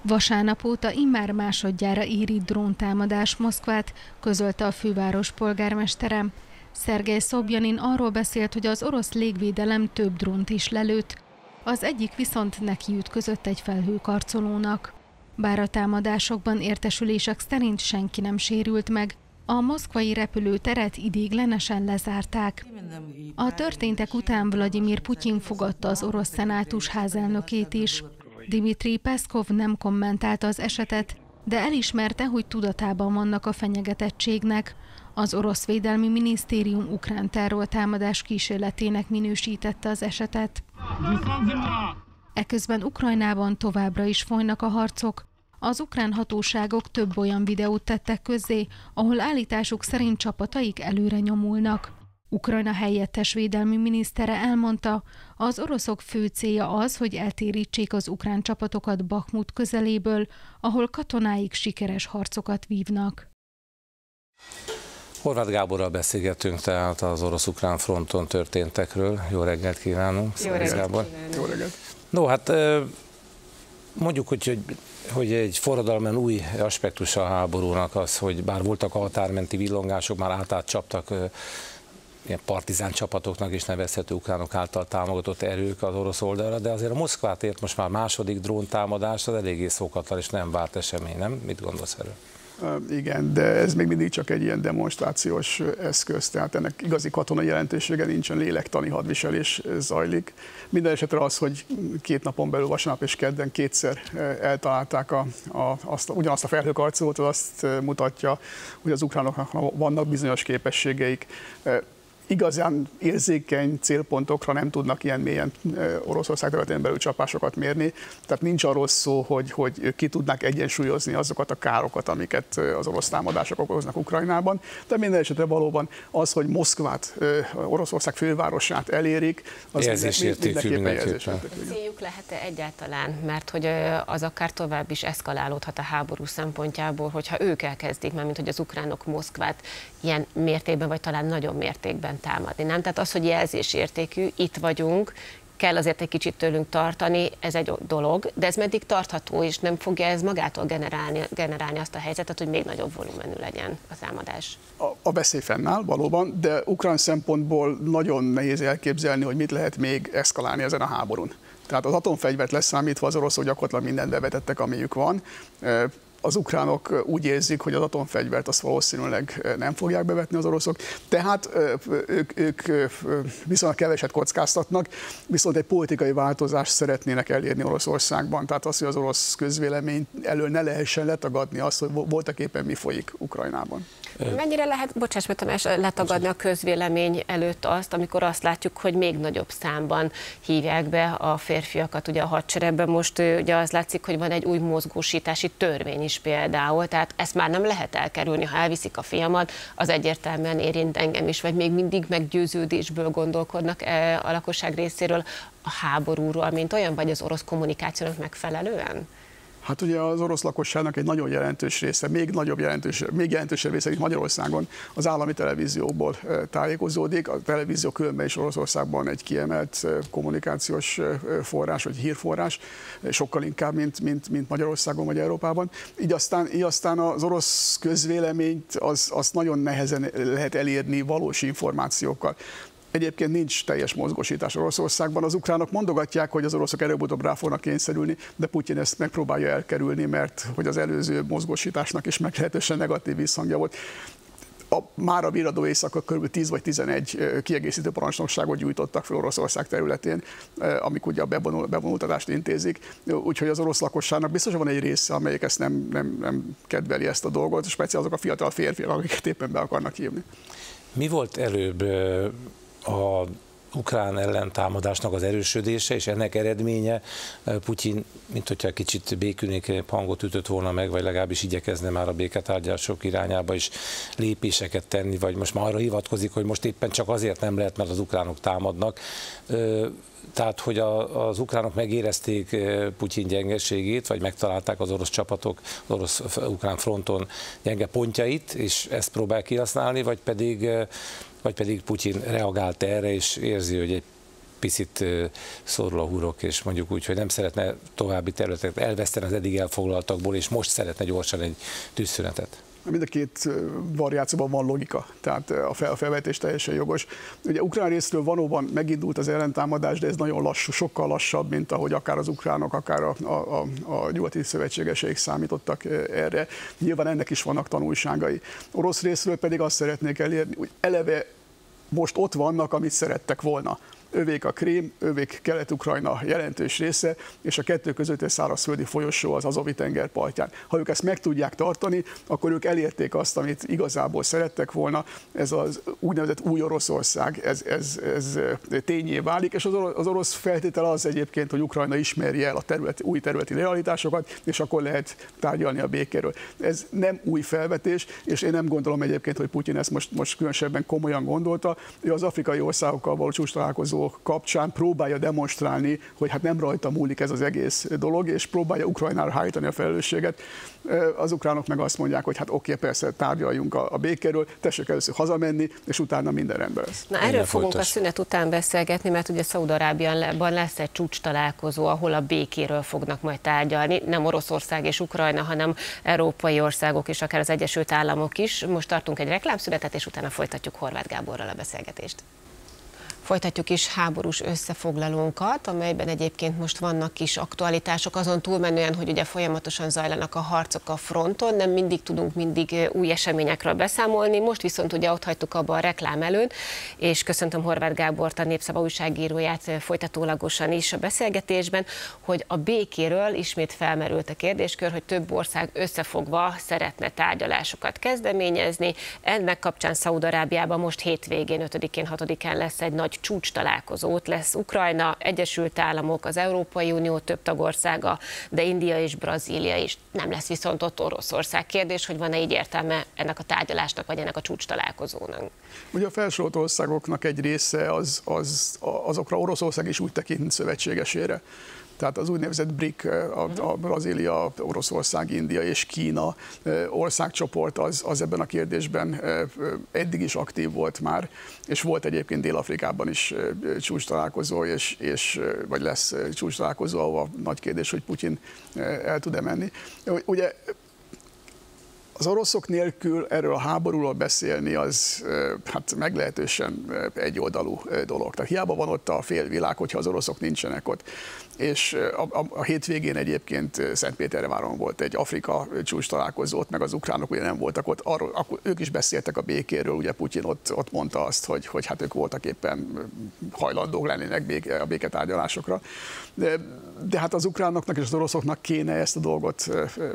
Vasárnap óta immár másodjára érint dróntámadás Moszkvát, közölte a főváros polgármestere. Szergej Szobjanin arról beszélt, hogy az orosz légvédelem több drónt is lelőtt, az egyik viszont nekiütközött egy felhőkarcolónak. Bár a támadásokban értesülések szerint senki nem sérült meg, a moszkvai repülőteret ideiglenesen lezárták. A történtek után Vlagyimir Putyin fogadta az orosz szenátus házelnökét is. Dmitri Peszkov nem kommentálta az esetet, de elismerte, hogy tudatában vannak a fenyegetettségnek. Az orosz védelmi minisztérium ukrán terrortámadás kísérletének minősítette az esetet. Eközben Ukrajnában továbbra is folynak a harcok. Az ukrán hatóságok több olyan videót tettek közzé, ahol állításuk szerint csapataik előre nyomulnak. Ukrajna helyettes védelmi minisztere elmondta, az oroszok fő célja az, hogy eltérítsék az ukrán csapatokat Bakhmut közeléből, ahol katonáik sikeres harcokat vívnak. Horváth Gáborral beszélgetünk tehát az orosz-ukrán fronton történtekről. Jó reggelt kívánunk! Jó reggelt, Gábor! Jó reggelt! No, hát mondjuk, hogy egy forradalmen új aspektusa a háborúnak az, hogy bár voltak a határmenti villongások, már átcsaptak ilyen partizán csapatoknak is nevezhető ukránok által támogatott erők az orosz oldalra, de azért a Moszkvát ért most már második dróntámadás, az eléggé szokatlan és nem várt esemény, nem? Mit gondolsz erről? Igen, de ez még mindig csak egy ilyen demonstrációs eszköz, tehát ennek igazi katonai jelentősége nincsen, lélektani hadviselés zajlik. Minden esetre az, hogy 2 napon belül, vasárnap és kedden kétszer eltalálták ugyanazt a felhőkarcolót, az azt mutatja, hogy az ukránoknak vannak bizonyos képességeik. Igazán érzékeny célpontokra nem tudnak ilyen mélyen Oroszország területén belül csapásokat mérni. Tehát nincs arról szó, hogy ki tudnák egyensúlyozni azokat a károkat, amiket az orosz támadások okoznak Ukrajnában. De minden esetre valóban az, hogy Moszkvát, Oroszország fővárosát elérik, az mindenképpen érzésértékű. Céljuk lehet-e egyáltalán? Mert hogy az akár tovább is eszkalálódhat a háború szempontjából, hogyha ők elkezdik, mint hogy az ukránok Moszkvát ilyen mértékben, vagy talán nagyobb mértékben támadni, nem? Tehát az, hogy jelzésértékű, itt vagyunk, kell azért egy kicsit tőlünk tartani, ez egy dolog, de ez meddig tartható, és nem fogja ez magától generálni azt a helyzetet, hogy még nagyobb volumenű legyen a támadás? A veszély fennáll valóban, de ukrán szempontból nagyon nehéz elképzelni, hogy mit lehet még eszkalálni ezen a háborún. Tehát az atomfegyvert leszámítva az oroszok gyakorlatilag mindent bevetettek, amiük van. Az ukránok úgy érzik, hogy az atomfegyvert azt valószínűleg nem fogják bevetni az oroszok, tehát ők viszonylag keveset kockáztatnak, viszont egy politikai változást szeretnének elérni Oroszországban. Tehát az, hogy az orosz közvélemény elől ne lehessen letagadni azt, hogy voltak éppen mi folyik Ukrajnában. Mennyire lehet, bocsáss meg Tamás, letagadni a közvélemény előtt azt, amikor azt látjuk, hogy még nagyobb számban hívják be a férfiakat ugye a hadseregben. Most ugye az látszik, hogy van egy új mozgósítási törvény is például, tehát ezt már nem lehet elkerülni, ha elviszik a fiamat, az egyértelműen érint engem is, vagy még mindig meggyőződésből gondolkodnak a lakosság részéről a háborúról, mint olyan, vagy az orosz kommunikációnak megfelelően? Hát ugye az orosz lakosságnak egy nagyon jelentős része, még jelentősebb része, mint Magyarországon, az állami televíziókból tájékozódik. A televízió különben is Oroszországban egy kiemelt kommunikációs forrás, vagy hírforrás, sokkal inkább, mint Magyarországon vagy Európában. Így aztán az orosz közvéleményt az nagyon nehezen lehet elérni valós információkkal. Egyébként nincs teljes mozgósítás Oroszországban. Az ukránok mondogatják, hogy az oroszok előbb-utóbb rá fognak kényszerülni, de Putyin ezt megpróbálja elkerülni, mert hogy az előző mozgósításnak is meglehetősen negatív visszhangja volt. Már a virradó éjszaka kb. 10 vagy 11 kiegészítő parancsnokságot gyújtottak fel Oroszország területén, amik ugye a bevonultatást intézik. Úgyhogy az orosz lakosságnak biztosan van egy része, amelyik ezt nem kedveli ezt a dolgot, speciál azok a fiatal férfiak, akiket éppen be akarnak hívni. Mi volt előbb a ukrán ellentámadásnak az erősödése, és ennek eredménye Putyin, mint hogyha kicsit békülékenyebb hangot ütött volna meg, vagy legalábbis igyekezne már a béketárgyalások irányába is lépéseket tenni, vagy most már arra hivatkozik, hogy most éppen csak azért nem lehet, mert az ukránok támadnak. Tehát, hogy az ukránok megérezték Putyin gyengeségét, vagy megtalálták az orosz csapatok az orosz-ukrán fronton gyenge pontjait, és ezt próbál kihasználni, vagy pedig Putyin reagált erre, és érzi, hogy egy picit szorul a hurok, és mondjuk úgy, hogy nem szeretne további területeket elveszteni az eddig elfoglaltakból, és most szeretne gyorsan egy tűzszünetet. Mind a két variációban van logika, tehát a felvetés teljesen jogos. Ugye ukrán részről valóban megindult az ellentámadás, de ez nagyon lassú, sokkal lassabb, mint ahogy akár az ukránok, akár a nyugati szövetségeseik számítottak erre. Nyilván ennek is vannak tanulságai. Orosz részről pedig azt szeretnék elérni, hogy eleve most ott vannak, amit szerettek volna. Övék a Krím, övék Kelet-Ukrajna jelentős része, és a kettő között egy szárazföldi folyosó az Azovi-tenger partján. Ha ők ezt meg tudják tartani, akkor ők elérték azt, amit igazából szerettek volna. Ez az úgynevezett új Oroszország, ez tényé válik, és az orosz feltétel az egyébként, hogy Ukrajna ismerje el a új területi realitásokat, és akkor lehet tárgyalni a békéről. Ez nem új felvetés, és én nem gondolom egyébként, hogy Putyin ezt most különösebben komolyan gondolta. Ő az afrikai országokkal való csúcstalálkozó kapcsán próbálja demonstrálni, hogy hát nem rajta múlik ez az egész dolog, és próbálja Ukrajnára hárítani a felelősséget. Az ukránok meg azt mondják, hogy hát oké, persze tárgyaljunk a békéről, tessék először hazamenni, és utána minden rendben lesz. Na, erről fogunk a szünet után beszélgetni, mert ugye Szaúd-Arábiában lesz egy csúcs találkozó, ahol a békéről fognak majd tárgyalni, nem Oroszország és Ukrajna, hanem európai országok és akár az Egyesült Államok is. Most tartunk egy reklámszünetet, és utána folytatjuk Horváth Gáborral a beszélgetést. Folytatjuk is háborús összefoglalónkat, amelyben egyébként most vannak kis aktualitások, azon túlmenően, hogy ugye folyamatosan zajlanak a harcok a fronton, nem mindig tudunk új eseményekről beszámolni, most viszont ugye ott hagytuk abba a reklám előtt, és köszöntöm Horváth Gábort, a Népszava újságíróját folytatólagosan is a beszélgetésben, hogy a békéről ismét felmerült a kérdéskör, hogy több ország összefogva szeretne tárgyalásokat kezdeményezni. Ennek kapcsán Szaúd-Arábiában most hétvégén, 5-én, 6-án lesz egy nagy csúcs találkozót, lesz Ukrajna, Egyesült Államok, az Európai Unió több tagországa, de India és Brazília is. Nem lesz viszont ott Oroszország. Kérdés, hogy van-e így értelme ennek a tárgyalásnak, vagy ennek a csúcs találkozónak? Ugye a felsorolt országoknak egy része azokra Oroszország is úgy tekint szövetségesére. Tehát az úgynevezett BRIC, a Brazília, Oroszország, India és Kína országcsoport az ebben a kérdésben eddig is aktív volt már, és volt egyébként Dél-Afrikában is csúcs találkozó, vagy lesz csúcs találkozó, ahol nagy kérdés, hogy Putyin el tud-e menni. Ugye az oroszok nélkül erről a háborúról beszélni az hát meglehetősen egyoldalú dolog. Tehát hiába van ott a félvilág, hogyha az oroszok nincsenek ott. És a hétvégén egyébként Szentpéterváron volt egy Afrika csúcs találkozó, ott meg az ukránok ugye nem voltak ott, akkor ők is beszéltek a békéről, ugye Putyin ott mondta azt, hogy hát ők voltak éppen hajlandók lennének a béketárgyalásokra. De hát az ukránoknak és az oroszoknak kéne ezt a dolgot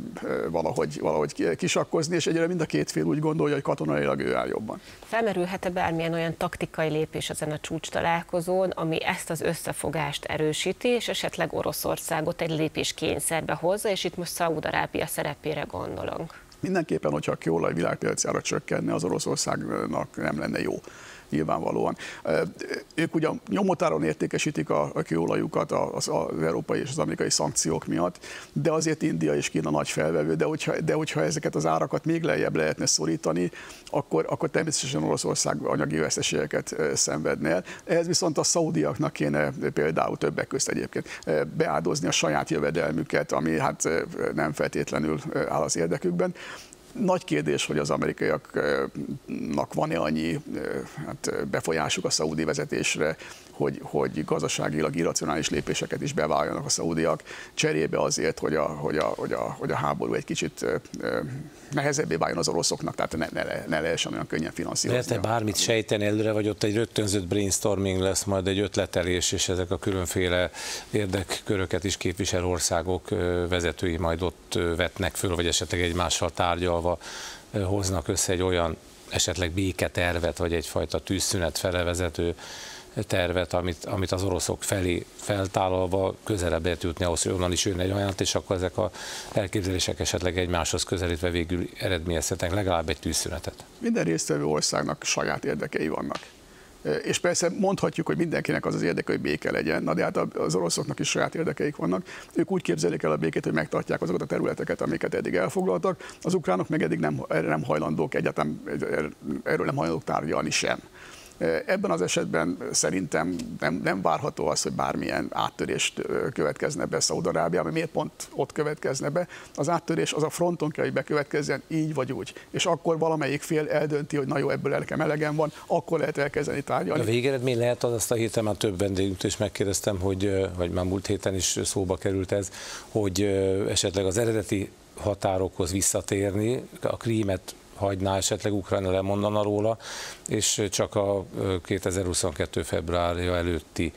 valahogy kisakkozni, és egyre mind a két fél úgy gondolja, hogy katonailag ő áll jobban. Felmerülhet-e bármilyen olyan taktikai lépés ezen a csúcs találkozón, ami ezt az összefogást erősíti, és esetleg Oroszországot egy lépés kényszerbe hozza, és itt most Szaúd-Arábia szerepére gondolunk? Mindenképpen, hogyha a kőolaj világpiacára csökkenne, az Oroszországnak nem lenne jó. Nyilvánvalóan. Ők ugye nyomotáron értékesítik a kőolajukat az európai és az amerikai szankciók miatt, de azért India és Kína nagy felvevő, de hogyha ezeket az árakat még lejjebb lehetne szorítani, akkor természetesen Oroszország anyagi veszteségeket szenvedne el. Ehhez viszont a szaudiaknak kéne például többek közt egyébként beáldozni a saját jövedelmüket, ami hát nem feltétlenül áll az érdekükben. Nagy kérdés, hogy az amerikaiaknak van-e annyi befolyásuk a szaudi vezetésre, hogy gazdaságilag irracionális lépéseket is beváljanak a szaudiak, cserébe azért, hogy a háború egy kicsit nehezebbé váljon az oroszoknak, tehát ne lehessen olyan könnyen finanszírozni. Lehet-e bármit sejteni előre, vagy ott egy rögtönzött brainstorming lesz, majd egy ötletelés, és ezek a különféle érdekköröket is képviselő országok vezetői majd ott vetnek föl, vagy esetleg egymással tárgyalva hoznak össze egy olyan esetleg béketervet, vagy egyfajta tűzszünet fele vezető tervet, amit az oroszok felé feltállalva közelebb lehet jutni ahhoz, hogy onnan is jön egy ajánlat, és akkor ezek a elképzelések esetleg egymáshoz közelítve végül eredményezhetnek legalább egy tűzszünetet. Minden résztvevő országnak saját érdekei vannak. És persze mondhatjuk, hogy mindenkinek az érdeke, hogy béke legyen, de hát az oroszoknak is saját érdekeik vannak. Ők úgy képzelik el a békét, hogy megtartják azokat a területeket, amiket eddig elfoglaltak. Az ukránok meg eddig nem hajlandók egyáltalán, erről nem hajlandók tárgyalni sem. Ebben az esetben szerintem nem várható az, hogy bármilyen áttörést következne be Szaúd-Arábiában. Miért pont ott következne be? Az áttörés az a fronton kell, hogy bekövetkezzen így vagy úgy. És akkor valamelyik fél eldönti, hogy na jó, ebből nekem elegem van, akkor lehet elkezdeni tárgyalni. A végeredmény lehet az, azt a héten már több vendégünktől is megkérdeztem, vagy már múlt héten is szóba került ez, hogy esetleg az eredeti határokhoz visszatérni, a Krímet hagyná esetleg Ukrajna, lemondana róla, és csak a 2022. februárja előtti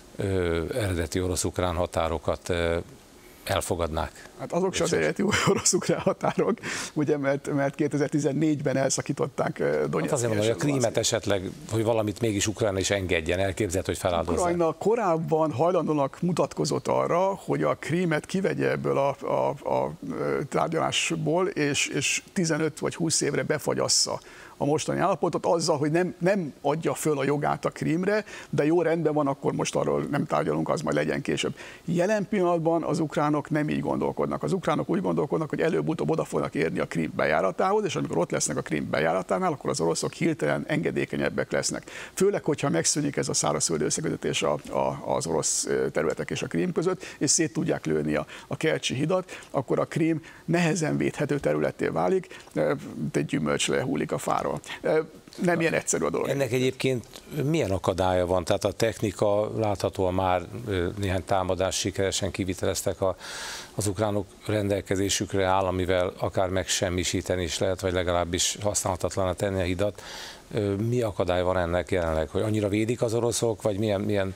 eredeti orosz-ukrán határokat elfogadnák. Hát azok sem az eredeti orosz-ukrán határok, ugye, mert 2014-ben elszakították Donyeck. Hát azért mondom, hogy a Krímet esetleg, hogy valamit mégis Ukrajna is engedjen, elképzelhető, hogy feláldozzák. Ukrajna korábban hajlandónak mutatkozott arra, hogy a Krímet kivegye ebből a tárgyalásból, és 15 vagy 20 évre befagyassza a mostani állapotot azzal, hogy nem adja föl a jogát a Krímre, de jó, rendben van, akkor most arról nem tárgyalunk, az majd legyen később. Jelen pillanatban az ukránok nem így gondolkodnak. Az ukránok úgy gondolkodnak, hogy előbb-utóbb oda fognak érni a Krím bejáratához, és amikor ott lesznek a Krím bejáratánál, akkor az oroszok hirtelen engedékenyebbek lesznek. Főleg, hogyha megszűnik ez a szárazföldi összekötetés az orosz területek és a Krím között, és szét tudják lőni a Kercsi hidat, akkor a Krím nehezen védhető területté válik, egy gyümölcs lehullik a fáról. Nem ilyen egyszerű a dolog. Ennek egyébként milyen akadálya van? Tehát a technika láthatóan már néhány támadást sikeresen kiviteleztek az ukránok rendelkezésükre áll, amivel akár megsemmisíteni is lehet, vagy legalábbis használhatatlanra tenni a hidat. Mi akadály van ennek jelenleg? Hogy annyira védik az oroszok, vagy milyen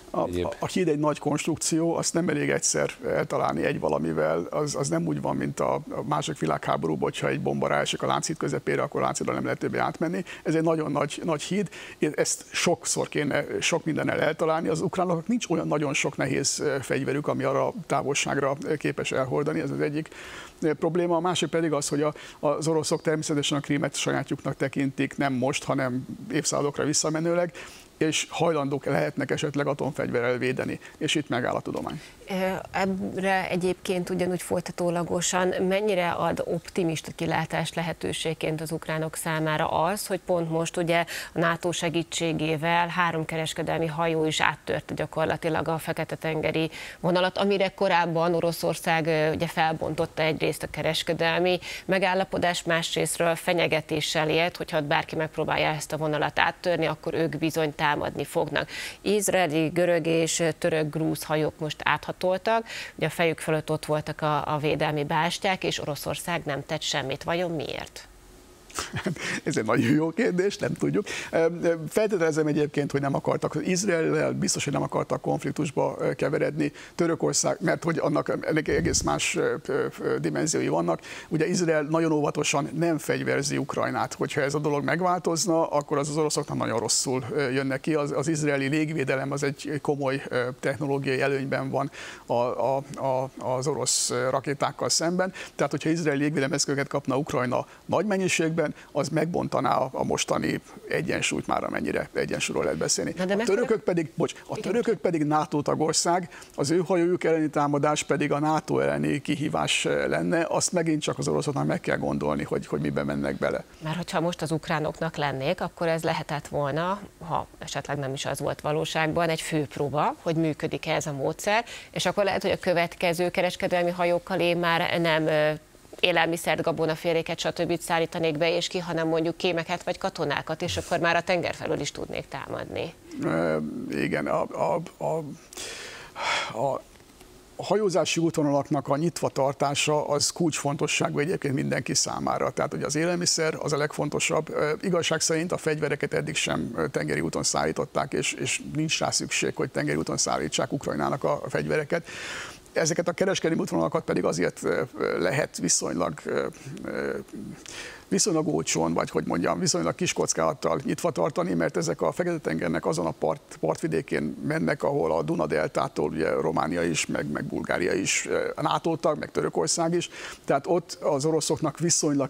a híd egy nagy konstrukció, azt nem elég egyszer eltalálni egy valamivel, az nem úgy van, mint a második világháborúban, hogyha egy bomba ráesik a Lánchíd közepére, akkor a Lánchídra nem lehet többé átmenni. Ez egy nagyon nagy híd, ezt sokszor kéne sok mindennel eltalálni. Az ukránoknak nincs olyan nagyon sok nehéz fegyverük, ami arra távolságra képes elhordani, ez az egyik probléma. A másik pedig az, hogy az oroszok természetesen a Krímet sajátjuknak tekintik, nem most, hanem évszázadokra visszamenőleg, és hajlandók lehetnek esetleg atomfegyverrel védeni, és itt megáll a tudomány. Ebbre egyébként ugyanúgy folytatólagosan mennyire ad optimista kilátást lehetőségként az ukránok számára az, hogy pont most ugye a NATO segítségével 3 kereskedelmi hajó is áttörte gyakorlatilag a Fekete-tengeri vonalat, amire korábban Oroszország ugye felbontotta egyrészt a kereskedelmi megállapodás, másrésztről fenyegetéssel élt, hogyha bárki megpróbálja ezt a vonalat áttörni, akkor ők bizony támadni fognak. Izraeli, görög és török-grúz hajók most áthatoltak, ugye a fejük fölött ott voltak a védelmi bástyák, és Oroszország nem tett semmit. Vajon miért? Ez egy nagyon jó kérdés, nem tudjuk. Feltételezem egyébként, hogy nem akartak, Izraellel biztos, hogy nem akartak konfliktusba keveredni. Törökország, mert hogy ennek egész más dimenziói vannak. Ugye Izrael nagyon óvatosan nem fegyverzi Ukrajnát. Hogyha ez a dolog megváltozna, akkor az oroszoknak nagyon rosszul jönnek ki. Az izraeli légvédelem az egy komoly technológiai előnyben van az orosz rakétákkal szemben. Tehát, hogyha izraeli légvédelmi eszközöket kapna Ukrajna nagy mennyiségben, az megbontaná a mostani egyensúlyt, már amennyire egyensúlyról lehet beszélni. A törökök pedig NATO tagország, az ő hajójuk elleni támadás pedig a NATO elleni kihívás lenne, azt megint csak az oroszoknak meg kell gondolni, hogy miben mennek bele. Már hogyha most az ukránoknak lennék, akkor ez lehetett volna, ha esetleg nem is az volt valóságban, egy főpróba, hogy működik ez a módszer, és akkor lehet, hogy a következő kereskedelmi hajókkal én már nem élelmiszert, gabonaféléket, stb. Szállítanék be és ki, hanem mondjuk kémeket vagy katonákat, és akkor már a tenger felől is tudnék támadni. Igen, a hajózási útvonalaknak a nyitva tartása az kulcsfontosságú egyébként mindenki számára. Tehát, hogy az élelmiszer az a legfontosabb. Igazság szerint a fegyvereket eddig sem tengeri úton szállították, és nincs rá szükség, hogy tengeri úton szállítsák Ukrajnának a fegyvereket. Ezeket a kereskedelmi útvonalakat pedig azért lehet viszonylag olcsón, vagy hogy mondjam, viszonylag kis kockázattal nyitva tartani, mert ezek a Fekete-tengernek azon a partvidékén mennek, ahol a Duna-deltától ugye Románia is, meg Bulgária is NATO tag, meg Törökország is. Tehát ott az oroszoknak viszonylag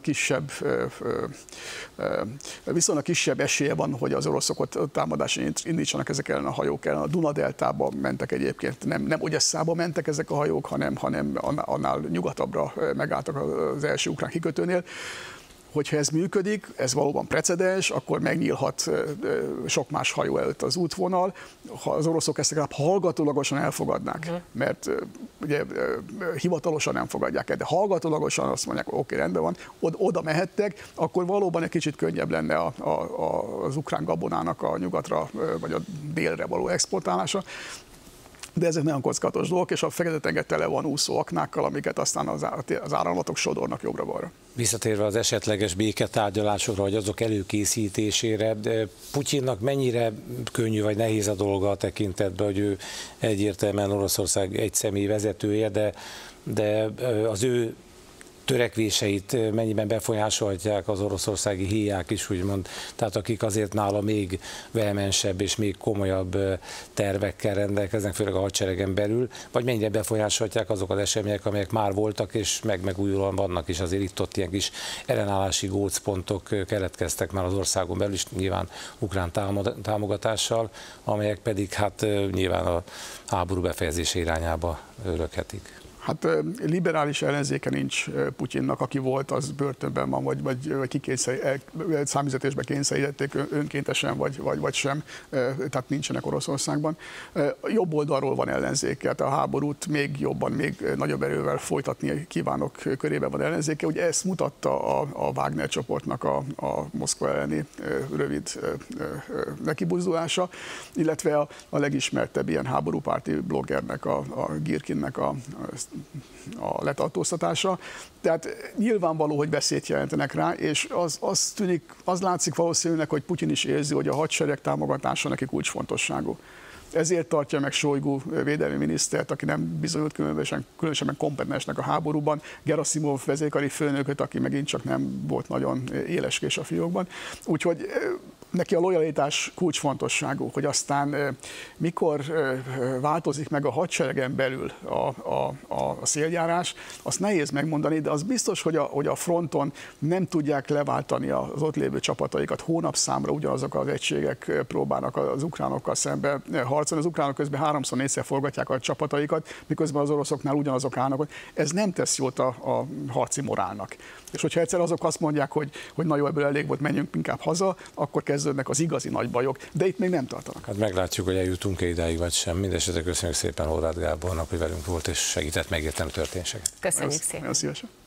kisebb esélye van, hogy az oroszok ott támadást indítsanak ezek ellen a hajók ellen. A Duna-deltába mentek egyébként, nem Odesszába mentek ezek a hajók, hanem annál nyugatabbra megálltak az első ukrán kikötőnél. hogyha ez működik, ez valóban precedens, akkor megnyílhat sok más hajó előtt az útvonal, ha az oroszok ezt legalább hallgatólagosan elfogadnák, mert ugye hivatalosan nem fogadják el, de hallgatólagosan azt mondják, oké, rendben van, oda mehettek, akkor valóban egy kicsit könnyebb lenne az ukrán gabonának a nyugatra vagy a délre való exportálása. De ezek nagyon kockázatos dolgok, és a Fekete-tenger tele van úszó aknákkal, amiket aztán az áramlatok sodornak jobbra-balra. Visszatérve az esetleges béketárgyalásokra, vagy azok előkészítésére, Putyinnak mennyire könnyű vagy nehéz a dolga a tekintetben, hogy ő egyértelműen Oroszország egy személy vezetője, de az ő törekvéseit mennyiben befolyásolhatják az oroszországi híják is, úgymond, tehát akik azért nála még vehemensebb és még komolyabb tervekkel rendelkeznek, főleg a hadseregen belül, vagy mennyire befolyásolhatják azok az események, amelyek már voltak, és megújulóan vannak is, azért itt-ott ilyen kis ellenállási gócpontok keletkeztek már az országon belül is, nyilván ukrán támogatással, amelyek pedig hát nyilván a háború befejezése irányába örökhetik. Hát liberális ellenzéke nincs Putyinnak, aki volt, az börtönben van, vagy számüzetésbe kényszerítették önkéntesen, vagy sem, tehát nincsenek Oroszországban. Jobb oldalról van ellenzéke, tehát a háborút még jobban, még nagyobb erővel folytatni kívánok körében van ellenzéke. Ugye ezt mutatta a Wagner csoportnak a Moszkva elleni rövid nekibuzdulása, illetve a legismertebb ilyen háborúpárti bloggernek, a Girkinnek a letartóztatása. Tehát nyilvánvaló, hogy veszélyt jelentenek rá, és az látszik valószínűleg, hogy Putyin is érzi, hogy a hadsereg támogatása neki kulcsfontosságú. Ezért tartja meg Sojgu védelmi minisztert, aki nem bizonyult különösen kompetensnek a háborúban, Gerasimov vezérkari főnököt, aki megint csak nem volt nagyon éleskés a fiókban. Úgyhogy neki a lojalitás kulcsfontosságú, hogy aztán mikor változik meg a hadseregen belül a széljárás, azt nehéz megmondani, de az biztos, hogy a fronton nem tudják leváltani az ott lévő csapataikat. Hónapszámra ugyanazok az egységek próbálnak az ukránokkal szemben harcolni. Az ukránok közben 3-4-szer forgatják a csapataikat, miközben az oroszoknál ugyanazok állnak ott. Ez nem tesz jót a harci morálnak. És hogyha egyszer azok azt mondják, hogy na jó, ebből elég volt, menjünk inkább haza, akkor kezdődnek az igazi nagy bajok, de itt még nem tartanak. Hát meglátjuk, hogy eljutunk-e idáig, vagy sem. Mindenesetre köszönjük szépen Horváth Gábornak, hogy velünk volt, és segített megérteni a történéseket. Köszönjük szépen. Nagyon szívesen.